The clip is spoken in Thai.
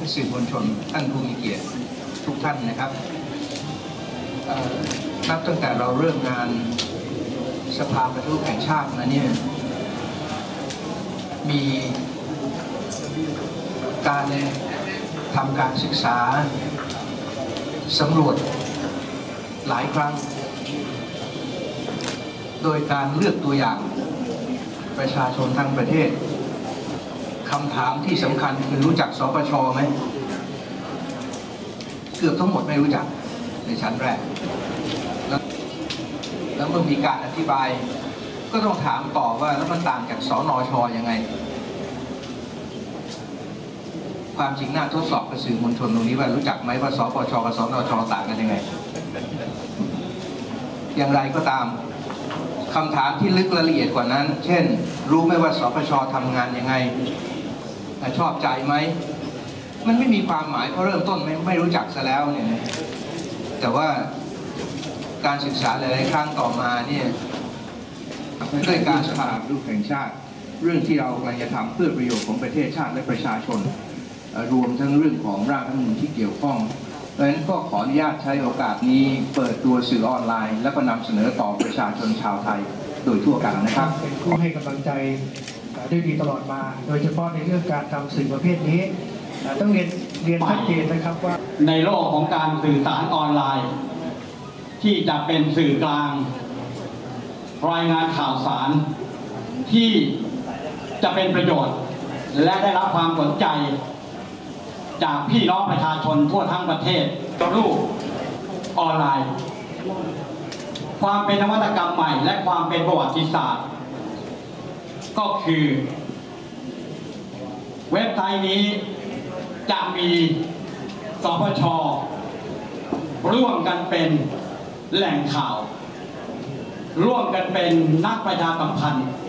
สื่อมวลชนท่านผู้มีเกียรติทุกท่านนะครับนับตั้งแต่เราเริ่มงานสภาปฏิรูปแห่งชาติมาเนี่ยมีการทำการศึกษาสำรวจหลายครั้งโดยการเลือกตัวอย่างประชาชนทั้งประเทศคำถามที่สำคัญคือรู้จักสปช.ไหมเกือบทั้งหมดไม่รู้จักในชั้นแรกแล้วเมื่อมีการอธิบายก็ต้องถามต่อว่าแล้วมันต่างจากสนช.ยังไงความจริงน่าทดสอบกับสื่อมวลชนตรงนี้ว่ารู้จักไหมว่าสปช.กับสนช.ต่างกันยังไงอย่างไรก็ตามคำถามที่ลึกละเอียดกว่านั้นเช่นรู้ไหมว่าสปช.ทำงานยังไงชอบใจไหมมันไม่มีความหมายเพราะเริ่มต้นไม่รู้จักซะแล้วเนี่ยแต่ว่าการศึกษาหลายๆครั้งต่อมาเนี่ยด้วยการสภาปฏิรูปแห่งชาติเรื่องที่เรากำลังจะทำเพื่อประโยชน์ของประเทศชาติและประชาชนรวมทั้งเรื่องของร่างรัฐธรรมนูญที่เกี่ยวข้องดังนั้นก็ขออนุญาตใช้โอกาสนี้เปิดตัวสื่อออนไลน์แล้วก็นำเสนอต่อประชาชนชาวไทยโดยทั่วกันนะครับเป็นผู้ให้กำลังใจด้วยดีตลอดมาโดยเฉพาะในเรื่องการทำสื่อประเภทนี้ต้องเรียนชัดเจนนะครับว่าในโลกของการสื่อสารออนไลน์ที่จะเป็นสื่อกลางรายงานข่าวสารที่จะเป็นประโยชน์และได้รับความสนใจจากพี่น้องประชาชนทั่วทั้งประเทศรูปออนไลน์ความเป็นนวัตกรรมใหม่และความเป็นประวัติศาสตร์ก็คือเว็บไซต์นี้จะมีสปช.ร่วมกันเป็นแหล่งข่าวร่วมกันเป็นนักประชาสัมพันธ์